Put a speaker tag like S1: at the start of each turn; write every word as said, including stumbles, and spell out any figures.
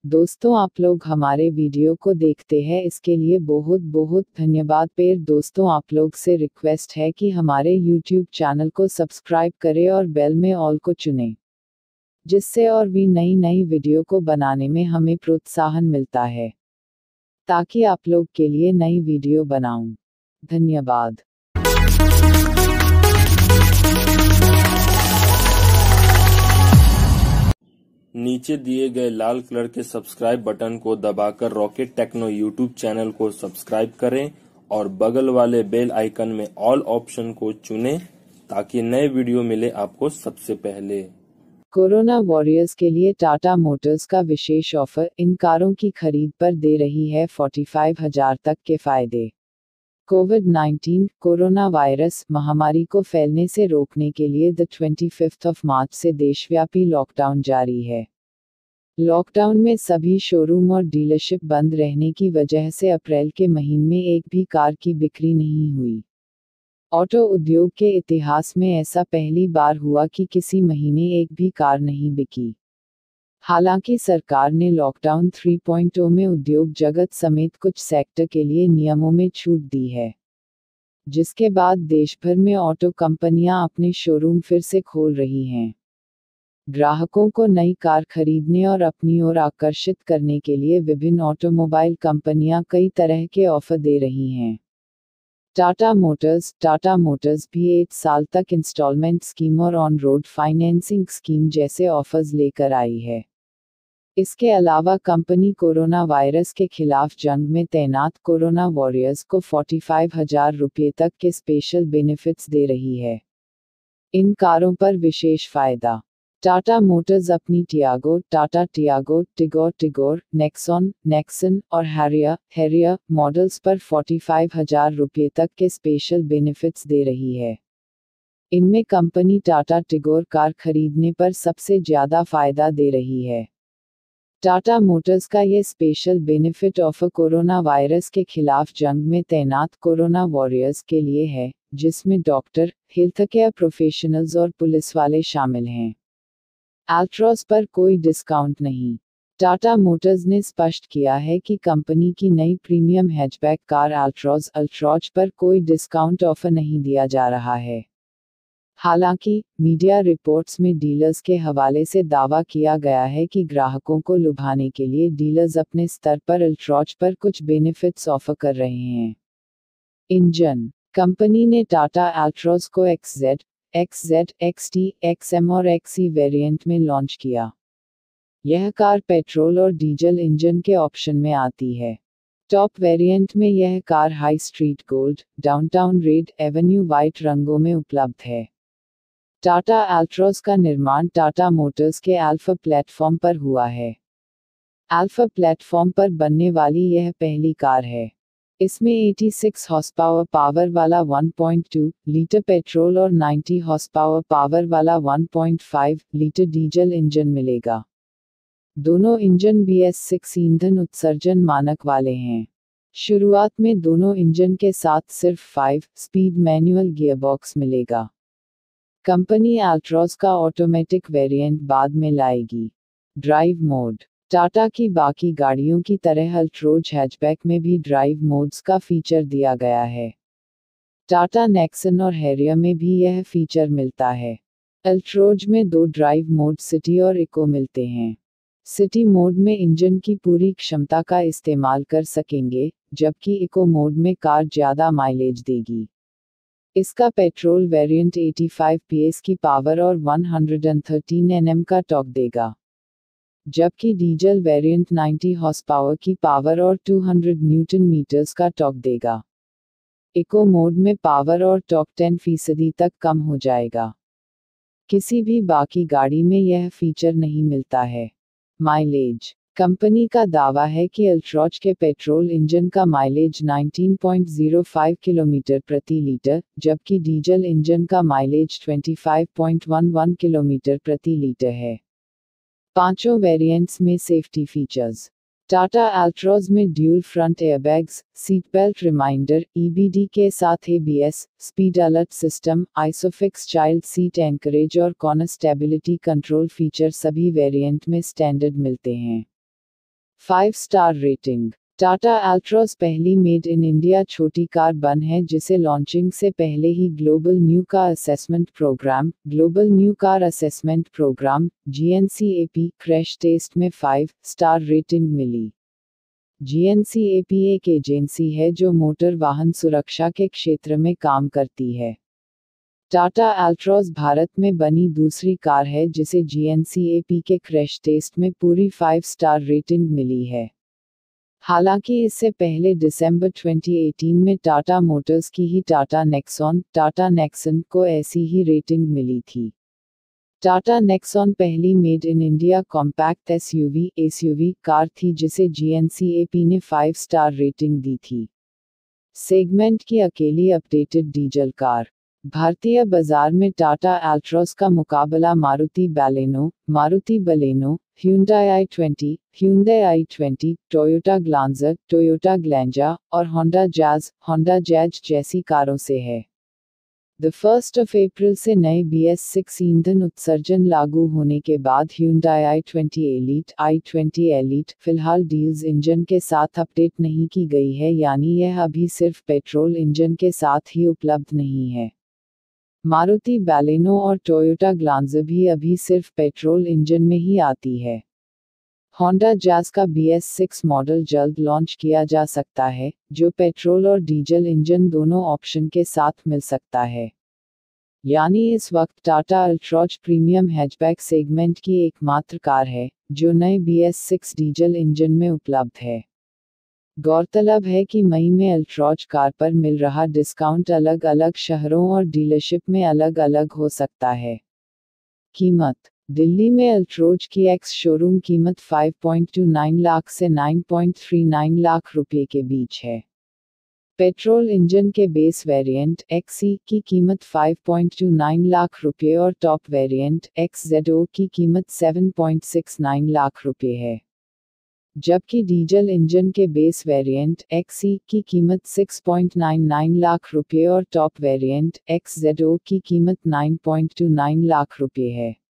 S1: दोस्तों, आप लोग हमारे वीडियो को देखते हैं, इसके लिए बहुत बहुत धन्यवाद। फिर दोस्तों, आप लोग से रिक्वेस्ट है कि हमारे यूट्यूब चैनल को सब्सक्राइब करें और बेल में ऑल को चुनें, जिससे और भी नई नई वीडियो को बनाने में हमें प्रोत्साहन मिलता है, ताकि आप लोग के लिए नई वीडियो बनाऊं। धन्यवाद।
S2: नीचे दिए गए लाल कलर के सब्सक्राइब बटन को दबाकर रॉकेट टेक्नो यूट्यूब चैनल को सब्सक्राइब करें और बगल वाले बेल आइकन में ऑल ऑप्शन को चुनें, ताकि नए वीडियो मिले आपको सबसे पहले।
S1: कोरोना वॉरियर्स के लिए टाटा मोटर्स का विशेष ऑफर, इन कारों की खरीद पर दे रही है पैंतालीस हज़ार तक के फायदे। कोविड नाइनटीन कोरोना वायरस महामारी को फैलने से रोकने के लिए द पच्चीस ऑफ मार्च से देशव्यापी लॉकडाउन जारी है। लॉकडाउन में सभी शोरूम और डीलरशिप बंद रहने की वजह से अप्रैल के महीने में एक भी कार की बिक्री नहीं हुई। ऑटो उद्योग के इतिहास में ऐसा पहली बार हुआ कि किसी महीने एक भी कार नहीं बिकी। हालांकि सरकार ने लॉकडाउन थ्री पॉइंट ओ में उद्योग जगत समेत कुछ सेक्टर के लिए नियमों में छूट दी है, जिसके बाद देश भर में ऑटो कंपनियां अपने शोरूम फिर से खोल रही हैं। ग्राहकों को नई कार खरीदने और अपनी ओर आकर्षित करने के लिए विभिन्न ऑटोमोबाइल कंपनियां कई तरह के ऑफर दे रही हैं। टाटा मोटर्स टाटा मोटर्स भी एक साल तक इंस्टॉलमेंट स्कीम और ऑन रोड फाइनेंसिंग स्कीम जैसे ऑफर्स लेकर आई है। इसके अलावा कंपनी कोरोना वायरस के खिलाफ जंग में तैनात कोरोना वॉरियर्स को पैंतालीस हज़ार रुपये तक के स्पेशल बेनिफिट्स दे रही है। इन कारों पर विशेष फायदा। टाटा मोटर्स अपनी Tiago, Tata Tiago, Tigor Tigor, Nexon, Nexon और हैरियर हैरियर मॉडल्स पर पैंतालीस हज़ार रुपये तक के स्पेशल बेनिफिट्स दे रही है। इनमें कंपनी टाटा टिगोर कार खरीदने पर सबसे ज्यादा फायदा दे रही है। टाटा मोटर्स का ये special benefit offer corona virus के खिलाफ जंग में तैनात कोरोना वॉरियर्स के लिए है, जिसमें डॉक्टर, हेल्थ केयर प्रोफेशनल्स और पुलिस वाले शामिल हैं। अल्ट्रॉज पर कोई डिस्काउंट नहीं। टाटा मोटर्स ने स्पष्ट किया है कि कंपनी की नई premium hatchback car Altroz Altroz पर कोई डिस्काउंट ऑफर नहीं दिया जा रहा है। हालांकि, मीडिया रिपोर्ट्स में डीलर्स के हवाले से दावा किया गया है कि ग्राहकों को लुभाने के लिए डीलर्स अपने स्तर पर अल्ट्रॉज पर कुछ बेनिफिट्स ऑफर कर रहे हैं। इंजन। कंपनी ने टाटा अल्ट्रॉज को एक्सजेड, एक्सजेड, एक्सटी, एक्सएम और एक्सई वेरिएंट में लॉन्च किया। यह कार पेट्रोल और डीजल इंजन के ऑप्शन में आती है। टॉप वेरिएंट में यह car high street gold, downtown red, avenue white रंगों में उपलब्ध है। टाटा अल्ट्रॉज का निर्माण टाटा मोटर्स के अल्फा प्लेटफॉर्म पर हुआ है। अल्फा प्लेटफॉर्म पर बनने वाली यह पहली कार है। इसमें छियासी हॉर्स पावर पावर वाला one point two litre petrol और नब्बे हॉर्स पावर पावर वाला one point five litre diesel engine मिलेगा। दोनों इंजन बी एस सिक्स ईंधन उत्सर्जन मानक वाले हैं। शुरुआत में दोनों इंजन के साथ सिर्फ फाइव स्पीड मैनुअल गियरबॉक्स मिलेगा। कंपनी अल्ट्रॉज का ऑटोमेटिक वेरिएंट बाद में लाएगी। Drive mode. टाटा की बाकी गाड़ियों की तरह अल्ट्रोज हैचबैक में भी ड्राइव मोड्स का फीचर दिया गया है। टाटा नेक्सन और हैरियर में भी यह फीचर मिलता है। अल्ट्रोज में दो ड्राइव मोड सिटी और इको मिलते हैं। सिटी मोड में इंजन की पूरी क्षमता का इस्तेमाल कर सकेंगे, जबकि इको मोड में कार ज़्यादा माइलेज देगी। इसका पेट्रोल वेरिएंट पचासी पीएस की पावर और एक सौ तेरह एनएम का टॉर्क देगा, जबकि डीजल वेरिएंट नब्बे हॉर्स पावर की पावर और दो सौ न्यूटन मीटर्स का टॉर्क देगा। इको मोड में पावर और टॉर्क दस फीसदी तक कम हो जाएगा। किसी भी बाकी गाड़ी में यह फीचर नहीं मिलता है। माइलेज। कंपनी का दावा है कि अल्ट्रॉज के पेट्रोल इंजन का माइलेज उन्नीस पॉइंट ज़ीरो पाँच किलोमीटर प्रति लीटर, जबकि डीजल इंजन का माइलेज पच्चीस पॉइंट एक एक किलोमीटर प्रति लीटर है। पांचों वेरिएंट्स में सेफ्टी फीचर्स। टाटा अल्ट्रॉज में dual front airbags, seat belt reminder, E B D के साथ A B S, speed alert system, isofix child seat anchorage और कॉर्नर स्टेबिलिटी कंट्रोल फीचर सभी वेरिएंट में स्टैंडर्ड मिलते हैं। Five star rating. Tata Altroz पहली made in India छोटी car बन है जिसे लॉन्चिंग से पहले ही global new car assessment programme global new car assessment programme G N C A P crash test में फाइव स्टार रेटिंग मिली। G N C A P एक एजेंसी है जो मोटर वाहन सुरक्षा के क्षेत्र में काम करती है। टाटा अल्ट्रॉस भारत में बनी दूसरी कार है जिसे G N C A P के क्रैश टेस्ट में पूरी फाइव स्टार रेटिंग मिली है। हालांकि इससे पहले दिसंबर दो हज़ार अठारह में टाटा मोटर्स की ही टाटा नेक्सॉन टाटा नेक्सन को ऐसी ही रेटिंग मिली थी। टाटा नेक्सॉन पहली made in India compact SUV SUV car थी जिसे G N C A P ने फाइव स्टार रेटिंग दी थी। सेगमेंट की अकेली अपडेटेड डीजल कार। भारतीय बाजार में टाटा अल्ट्रॉस का मुकाबला Maruti Baleno Maruti Baleno Hyundai i twenty Hyundai i twenty Toyota Glanza Toyota Glanza और होंडा जैज होंडा जैज जैसी कारों से है। द फर्स्ट ऑफ अप्रैल से नए बी एस सिक्स ईंधन उत्सर्जन लागू होने के बाद Hyundai i twenty Elite i twenty Elite फिलहाल डीजल इंजन के साथ अपडेट नहीं की गई है, यानी यह अभी सिर्फ पेट्रोल इंजन के साथ ही उपलब्ध नहीं है। मारुति बैलेनो और टोयोटा ग्लांजर भी अभी सिर्फ पेट्रोल इंजन में ही आती है। होंडा जैज का बी एस सिक्स मॉडल जल्द लॉन्च किया जा सकता है, जो पेट्रोल और डीजल इंजन दोनों ऑप्शन के साथ मिल सकता है। यानी इस वक्त Tata Altroz premium hatchback segment की एकमात्र कार है जो नए B S six diesel engine में उपलब्ध है। गौरतलब है कि मई में अल्ट्रॉज कार पर मिल रहा डिस्काउंट अलग अलग शहरों और डीलरशिप में अलग अलग हो सकता है। कीमत। दिल्ली में अल्ट्रोज की एक्स शोरूम कीमत पाँच पॉइंट दो नौ लाख से नौ पॉइंट तीन नौ लाख रुपए के बीच है। पेट्रोल इंजन के बेस वेरिएंट एक्स ई की कीमत पाँच पॉइंट दो नौ लाख रुपए और top variant X Z O की कीमत सात पॉइंट छह नौ लाख रुपए है। जबकि डीजल इंजन के बेस वेरिएंट एक्स ई की कीमत छह पॉइंट नौ नौ लाख रुपए और top variant X Z O की कीमत नौ पॉइंट दो नौ लाख रुपए है।